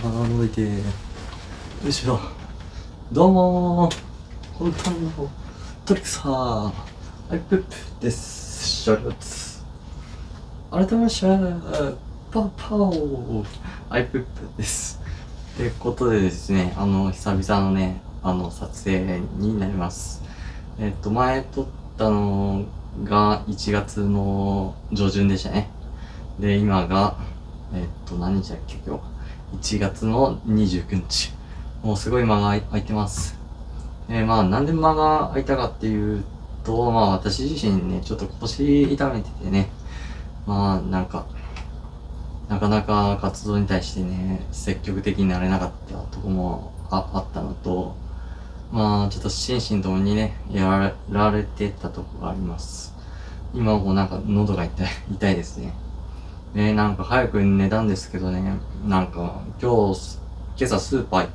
覗いて、よいしょ。どうもー、本当のトリックサー、アイプップです。シャルツ。改めまして、パオアイプップです。ってことでですね、久々のね、撮影になります。前撮ったのが1月の上旬でしたね。で、今が、何日だっけ今日。1月の29日。もうすごい間が空いてます。なんで間が空いたかっていうと、私自身ね、ちょっと腰痛めててね、なかなか活動に対してね、積極的になれなかったとこもあったのと、ちょっと心身ともにね、やられてたとこがあります。今も喉が痛いですね。早く寝たんですけどね、今朝スーパー行って、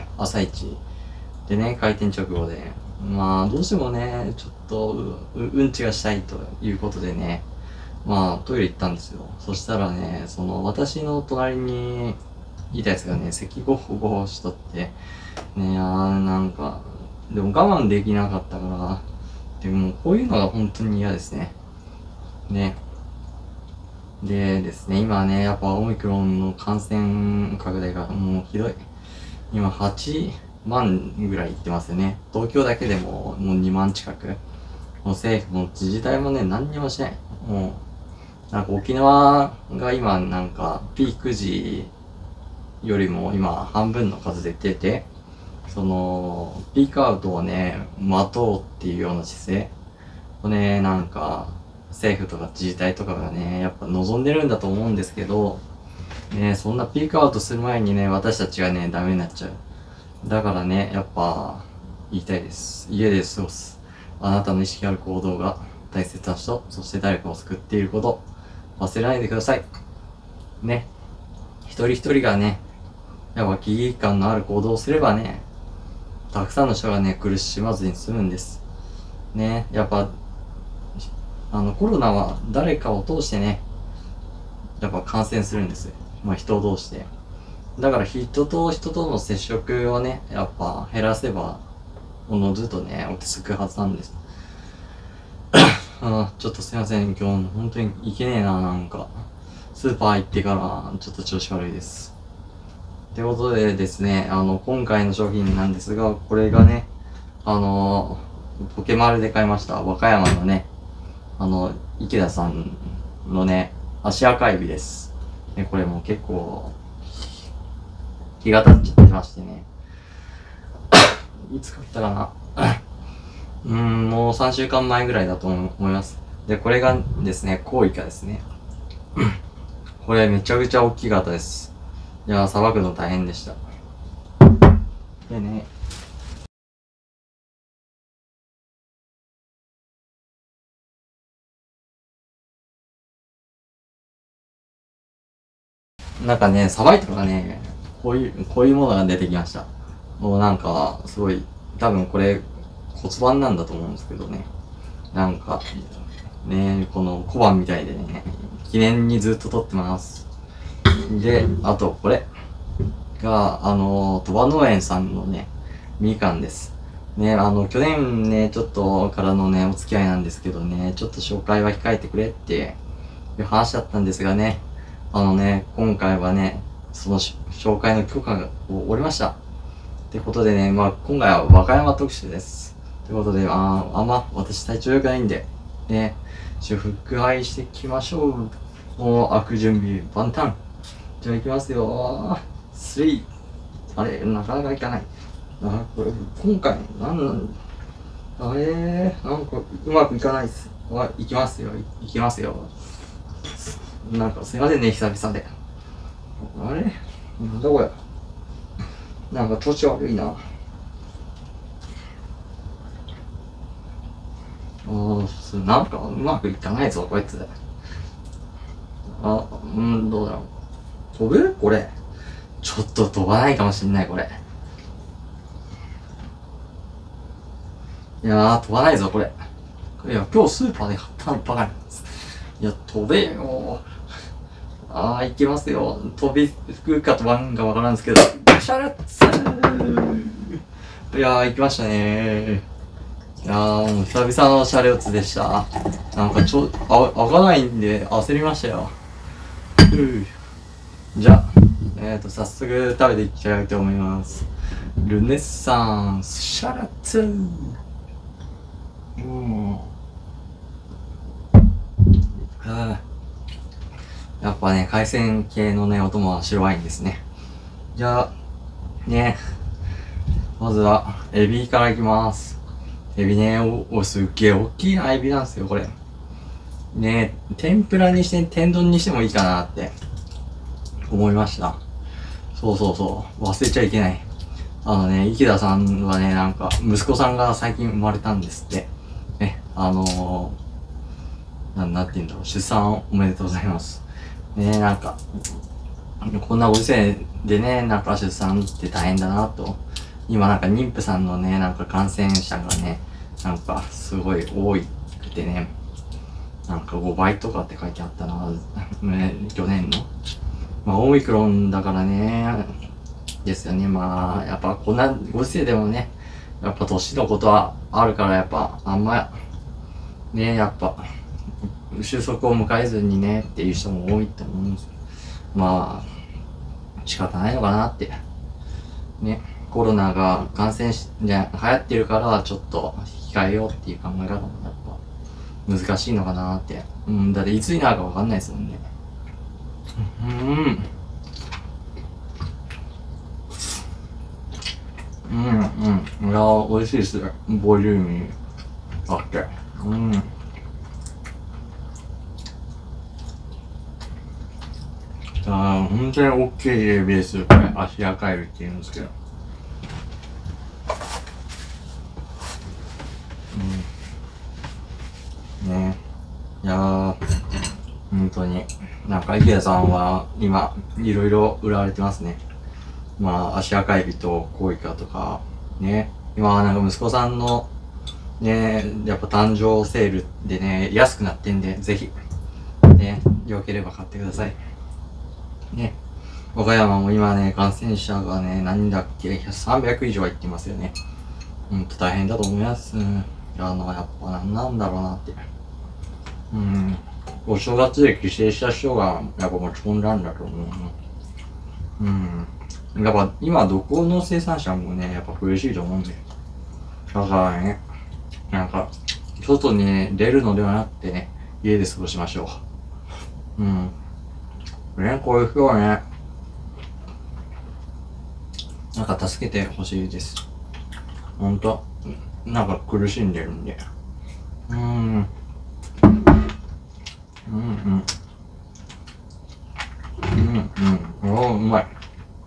朝一でね、開店直後で、どうしてもね、ちょっとうんちがしたいということでね、トイレ行ったんですよ。そしたらね、私の隣にいたやつがね、咳ゴホゴホしとって、ね、でも我慢できなかったから、でもこういうのが本当に嫌ですね。ね。でですね、今ね、やっぱオミクロンの感染拡大がもうひどい。今8万ぐらいいってますよね。東京だけでももう2万近く。もう政府も自治体もね、何にもしない。もう、沖縄が今ピーク時よりも今半分の数で出て、ピークアウトをね、待とうっていうような姿勢をね、政府とか自治体とかがね、やっぱ望んでるんだと思うんですけど、ね、そんなピークアウトする前にね、私たちがね、ダメになっちゃう。だからね、やっぱ、言いたいです。家で過ごす。あなたの意識ある行動が大切な人、そして誰かを救っていること、忘れないでください。ね。一人一人がね、やっぱ危機感のある行動をすればね、たくさんの人がね、苦しまずに済むんです。ね。やっぱ、コロナは誰かを通してね、やっぱ感染するんですよ。人を通して。だから人と人との接触をね、やっぱ減らせば、おのずとね、落ち着くはずなんです。ちょっとすいません、今日本当に行けねえな、スーパー行ってからちょっと調子悪いです。ってことでですね、今回の商品なんですが、これがね、ポケマルで買いました。和歌山のね、池田さんのね、足赤エビです。で、これも結構、日が経っちゃってましてね。いつ買ったかなもう3週間前ぐらいだと思います。で、これがですね、コウイカですね。これめちゃくちゃ大きかったです。いやー、さばくの大変でした。でね、さばいたらね、こういうものが出てきました。もうすごい、多分これ骨盤なんだと思うんですけどね。この小判みたいでね、記念にずっと撮ってます。で、あとこれが、鳥羽農園さんのね、みかんです。ね、去年ね、ちょっとからのね、お付き合いなんですけどね、ちょっと紹介は控えてくれっていう話だったんですがね、今回はね、その紹介の許可が下りました。ってことでね、今回は和歌山特集です。ということで、私体調良くないんで、ね、腹配していきましょう。もう、開く準備万端。じゃあ行きますよ。3。あれ、なかなかいかない。これ、今回、うまくいかないっす。行きますよ。行きますよ。すいませんね、久々で。あれなんだこれ。調子悪いな。うまくいかないぞ、こいつ。どうだろう。飛ぶこれ。ちょっと飛ばないかもしんない、これ。いやー、飛ばないぞ、これ。いや、今日スーパーで買ったのばかりなんです。いや、飛べよー。 あー、いきますよ。飛びつくか飛ばんかわからんですけど。シャルツいやー、行きましたねー。いやー、もう久々のシャレオツでした。なんか開かないんで焦りましたよ。じゃあ、早速食べていきたいと思います。ルネッサンスシャラツやっぱね、海鮮系のね、お供は白ワインですね。じゃあ、ね、まずは、エビからいきます。エビね、すっげえ大きいなエビなんですよ、これ。ね、天ぷらにして、天丼にしてもいいかなって、思いました。そうそうそう、忘れちゃいけない。池田さんはね、なんか、息子さんが最近生まれたんですって。ね、なんて言うんだろう、出産おめでとうございます。ね、なんか、こんなご時世でね、なんか出産って大変だなと。今なんか妊婦さんのね、なんか感染者がね、なんかすごい多くてね、なんか5倍とかって書いてあったな、去年の。まあ、オミクロンだからね、ですよね。まあ、やっぱこんなご時世でもね、やっぱ年のことはあるから、やっぱあんま、ね、やっぱ、収束を迎えずにね、っていう人も多いと思うんですよ。まあ、仕方ないのかなって。ね、コロナが流行ってるから、ちょっと控えようっていう考え方もやっぱ難しいのかなって。だっていつになるかわかんないですもんね。いやー、美味しいですね。ボリューミーあって。本当に大きいエビですよ、これ。アシアカエビって言うんですけど。ね。いやー、本当に。なんか、池田さんは今、いろいろ売られてますね。まあ、アシアカエビとコイカとか、ね。今、なんか息子さんの、ね、やっぱ誕生セールでね、安くなってんで、ぜひ、ね、よければ買ってください。ね。和歌山も今ね、感染者がね、何だっけ、300以上はいってますよね。大変だと思います。やっぱなんだろうなって。お正月で帰省した人が、やっぱ持ち込んだんだと思う。やっぱ今どこの生産者もね、やっぱ苦しいと思うんで。だからね、なんか、外にね、出るのではなくてね、家で過ごしましょう。ね、こういう人はね、なんか助けてほしいです。ほんと、なんか苦しんでるんで。うまい。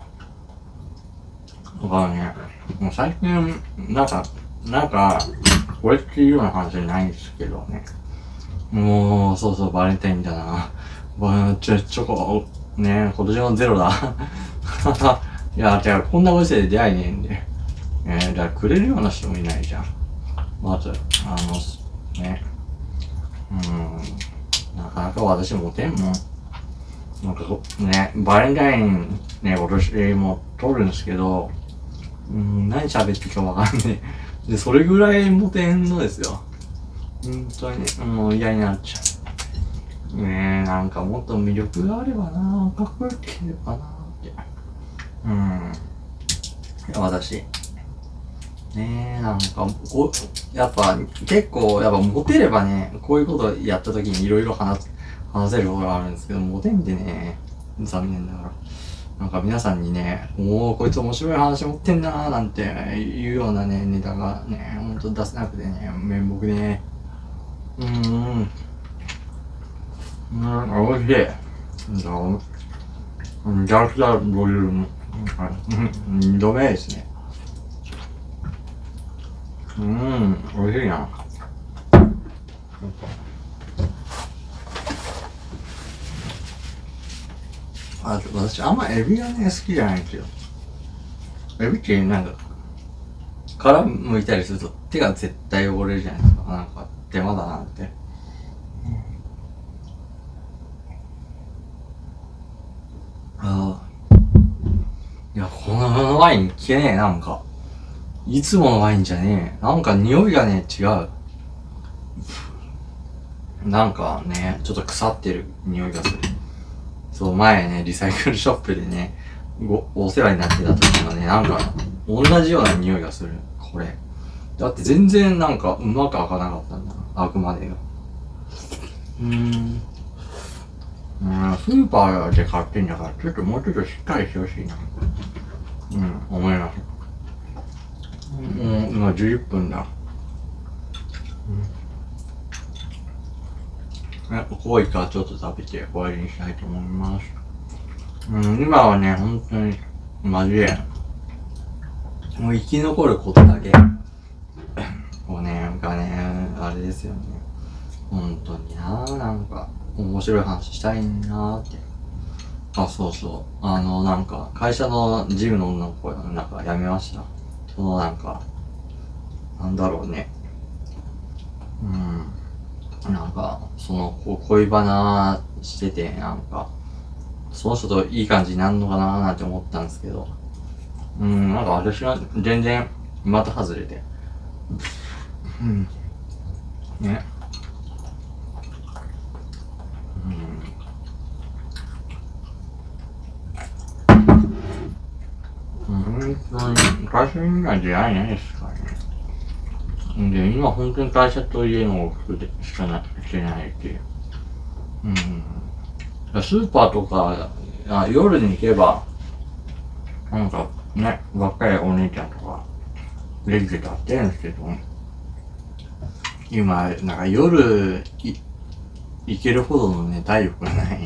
だからね、もう最近、なんか、これっていうような話じゃないんですけどね。もう、そうそう、バレンタインだな。チョコ、ね、今年もゼロだ。いや、じゃあ、こんなご時世で出会いねえんで。だからくれるような人もいないじゃん。まず、ね。なかなか私モテんもん。なんかね、バレンタインね、私も撮るんですけど、何喋っていいかわかんねえ。で、それぐらいモテんのですよ。本当に、もう嫌になっちゃう。ねえ、なんかもっと魅力があればな、かっこよければなって。いや、私。ねえ、なんか、やっぱ、結構、やっぱモテればね、こういうことやった時にいろいろ話せることがあるんですけど、モテんでね、残念ながら。なんか皆さんにね、こいつ面白い話持ってんなーなんていうようなね、ネタがね、ほんと出せなくてね、面目でね。おいしい。めちゃくちゃボリューム。2度目ですね。おいしいな。私あんまエビがね、好きじゃないんですよ。エビってなんか、殻剥いたりすると手が絶対汚れるじゃないですか。なんか手間だなって。 あいや、このワインいけねえ、なんか。いつものワインじゃねえ。なんか匂いがね、違う。なんかね、ちょっと腐ってる匂いがする。そう、前ね、リサイクルショップでね、お世話になってた時もね、なんか、同じような匂いがする。これ。だって全然なんか、うまく開かなかったんだ。開くまでが。スーパーで買ってんだから、ちょっともうちょっとしっかりしてほしいな。思います。今11分だ。濃いからちょっと食べて終わりにしたいと思います。今はね、本当に、マジで、もう生き残ることだけ。こうね、なんかね、あれですよね。本当になんか、面白い話したいなーって。そうそう。なんか、会社のジムの女の子なんか辞めました。なんか、なんだろうね。なんか、恋バナしてて、なんか、その人といい感じになるのかなーなんて思ったんですけど、なんか私は全然、的外れて。ね。本当に、会社には出会いないですからね。で、今本当に会社と家の往復でしかしてないっていう。スーパーとか、夜に行けば、なんかね、若いお姉ちゃんとか、レジで買ってるんですけど、今、なんか夜、行けるほどのね、体力がない。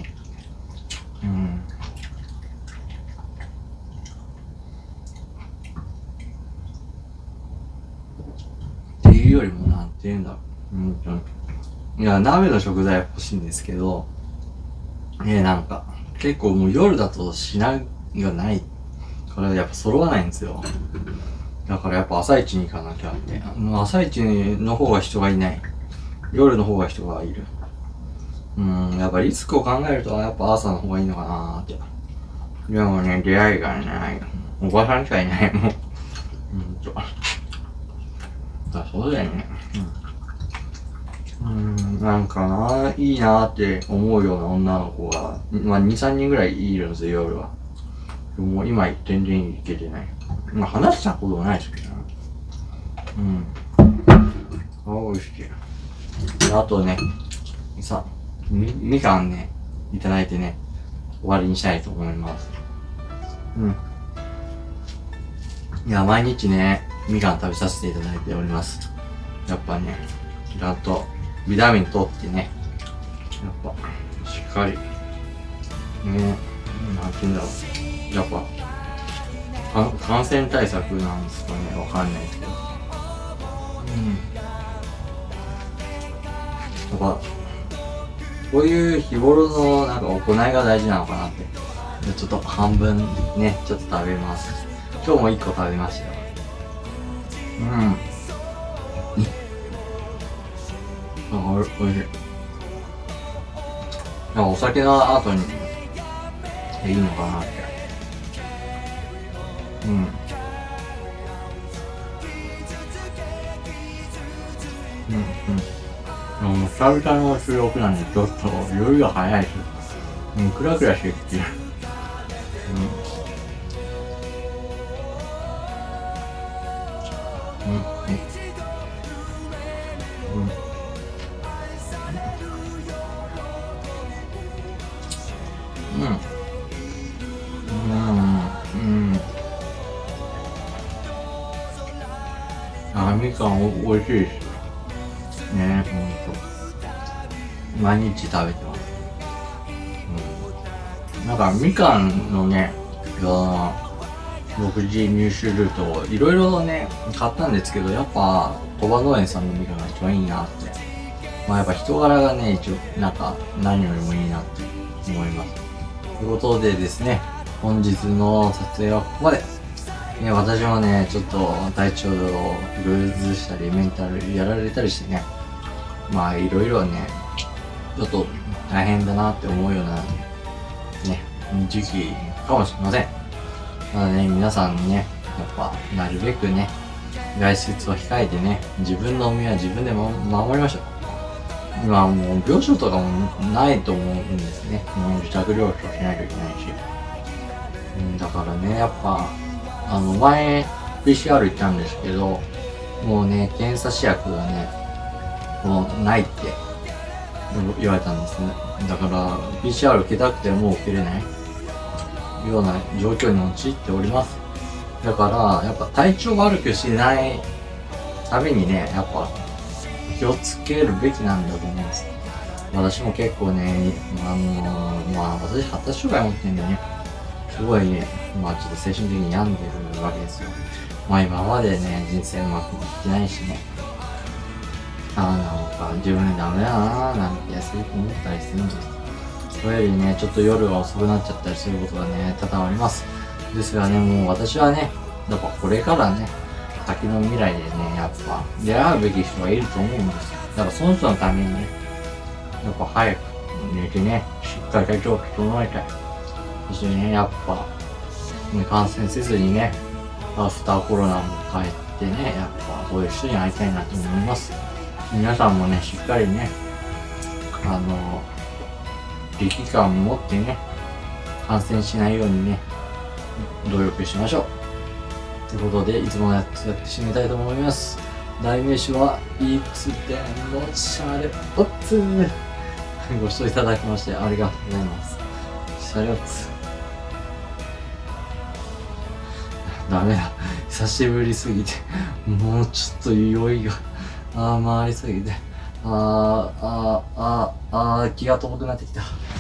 っていうよりも、なんて言うんだろう。いや、鍋の食材欲しいんですけど、なんか、結構もう夜だと品がないからやっぱ揃わないんですよ。だからやっぱ朝一に行かなきゃって。朝一の方が人がいない。夜の方が人がいる。やっぱリスクを考えるとやっぱ朝の方がいいのかなーって。でもね、出会いがない。おばさんしかいない、もう。そうだよね。なんかいいなーって思うような女の子が、2、3人ぐらいいるんですよ、夜は。でも今全然いけてない。話したことないですけどね。美味しい。あとね、みかんね、いただいてね、終わりにしたいと思います。いや、毎日ね、みかん食べさせていただいております。やっぱね、ちゃんとビタミン取ってね、やっぱ、しっかり、なんて言うんだろう。やっぱ、感染対策なんですかね、わかんないですけど。やっぱ、こういう日頃のなんか行いが大事なのかなって。ちょっと半分ね、ちょっと食べます。今日も1個食べましたよ。おいしい。お酒の後にいいのかなって。もう久々の収録なんでちょっと酔いが早いし、クラクラしてきてる。みかんおいしいです。ね、毎日食べてます。なんかみかんのね、独自入手ルートをいろいろね、買ったんですけど、やっぱ、鳥羽農園さんのみかんが一番いいなって。やっぱ人柄がね、なんか、何よりもいいなって思います。ということでですね、本日の撮影はここまで。私もね、ちょっと体調を崩したり、メンタルやられたりしてね、いろいろね、ちょっと大変だなって思うような、ね、時期かもしれません。ただね、皆さんね、やっぱ、なるべくね、外出を控えてね、自分の身は自分でも守りましょう。今もう病床とかもないと思うんですね。もう自宅療養しないといけないし。だからね、やっぱ、前、PCR 行ったんですけど、もうね、検査試薬がね、もうないって言われたんですね。だから、PCR 受けたくても受けれないような状況に陥っております。だから、やっぱ体調悪くしないためにね、やっぱ気をつけるべきなんだと思うんです。私も結構ね、私発達障害持ってんでね、すごいね、ちょっと精神的に病んでるわけですよ。今までね、人生うまくいってないしね、なんか自分でダメだなーなんてすごく思ったりするんです。それよりね、ちょっと夜が遅くなっちゃったりすることがね、多々あります。ですがね、もう私はね、やっぱこれからね、先の未来でね、やっぱ出会うべき人がいると思うんですよ。だからその人のためにね、やっぱ早く寝てね、しっかり体調を整えたい。そしてね、やっぱ、感染せずにね、アフターコロナも帰ってね、やっぱこういう人に会いたいなと思います。皆さんもね、しっかりね、危機感を持ってね、感染しないようにね、努力しましょう。ということで、いつもやって締めたいと思います。代名詞はいつでもシャレオツご視聴いただきましてありがとうございます。シャレオツ。ダメだ。久しぶりすぎて、もうちょっと酔いが、回りすぎて、気が遠くなってきた。